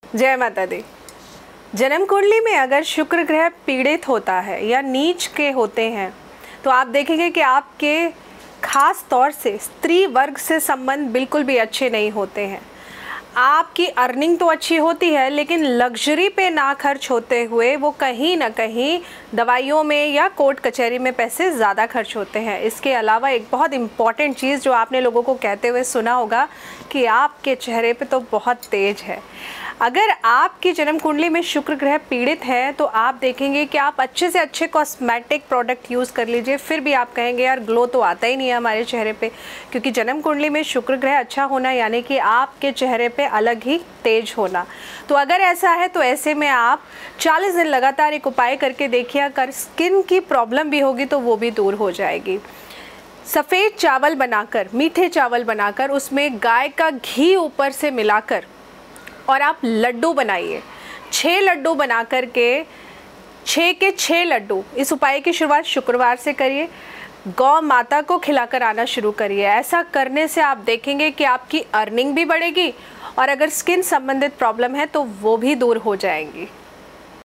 जय माता दी। जन्म कुंडली में अगर शुक्र ग्रह पीड़ित होता है या नीच के होते हैं तो आप देखेंगे कि आपके खास तौर से स्त्री वर्ग से संबंध बिल्कुल भी अच्छे नहीं होते हैं। आपकी अर्निंग तो अच्छी होती है लेकिन लग्जरी पे ना खर्च होते हुए वो कहीं ना कहीं दवाइयों में या कोर्ट कचहरी में पैसे ज़्यादा खर्च होते हैं। इसके अलावा एक बहुत इम्पॉर्टेंट चीज़ जो आपने लोगों को कहते हुए सुना होगा कि आपके चेहरे पे तो बहुत तेज है। अगर आपकी जन्म कुंडली में शुक्र ग्रह पीड़ित है तो आप देखेंगे कि आप अच्छे से अच्छे कॉस्मेटिक प्रोडक्ट यूज़ कर लीजिए, फिर भी आप कहेंगे यार ग्लो तो आता ही नहीं है हमारे चेहरे पे। क्योंकि जन्म कुंडली में शुक्र ग्रह अच्छा होना यानी कि आपके चेहरे पे अलग ही तेज होना। तो अगर ऐसा है तो ऐसे में आप 40 दिन लगातार एक उपाय करके देखिए, अगर स्किन की प्रॉब्लम भी होगी तो वो भी दूर हो जाएगी। सफ़ेद चावल बनाकर, मीठे चावल बनाकर उसमें गाय का घी ऊपर से मिलाकर और आप लड्डू बनाइए। 6 लड्डू बना कर के 6 के 6 लड्डू, इस उपाय की शुरुआत शुक्रवार से करिए। गौ माता को खिलाकर आना शुरू करिए। ऐसा करने से आप देखेंगे कि आपकी अर्निंग भी बढ़ेगी और अगर स्किन संबंधित प्रॉब्लम है तो वो भी दूर हो जाएंगी।